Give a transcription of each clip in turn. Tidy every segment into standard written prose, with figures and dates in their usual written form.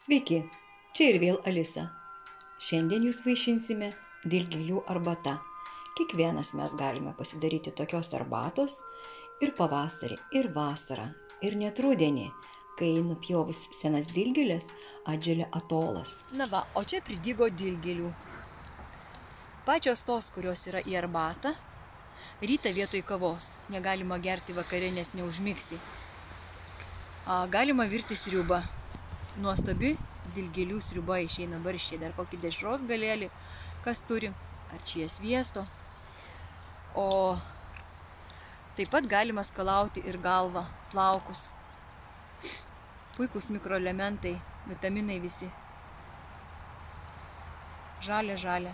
Sveiki, čia ir vėl Alisa. Šiandien jūs vaišinsime dilgėlių arbata. Kiekvienas mes galime pasidaryti tokios arbatos ir pavasarį, ir vasarą, ir net rudenį, kai nupjovus senas dilgėles atželia atolas. Na va, o čia pridygo dilgėlių. Pačios tos, kurios yra į arbatą, rytą vietoj kavos. Negalima gerti vakare, nes neužmigsi. Galima virti sriubą. Nuostabi dilgėlių sriuba išeina barščiai, dar kokį dešros galėlį, kas turi, ar čia sviesto. O taip pat galima skalauti ir galvą, plaukus. Puikūs mikroelementai, vitaminai visi. Žalia.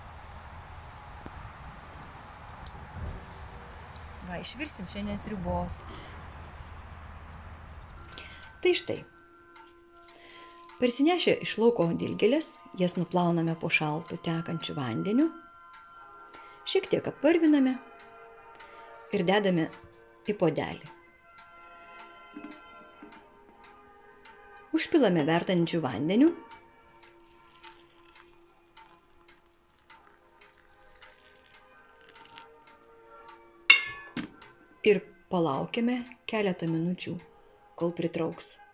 Va, išvirsim šiandien sriubos. Tai štai. Parsinešę iš lauko dilgėles, jas nuplauname po šaltu tekančiu vandeniu, šiek tiek apvarviname ir dedame į puodelį. Užpilame verdančiu vandeniu ir palaukiame keletą minučių, kol pritrauks.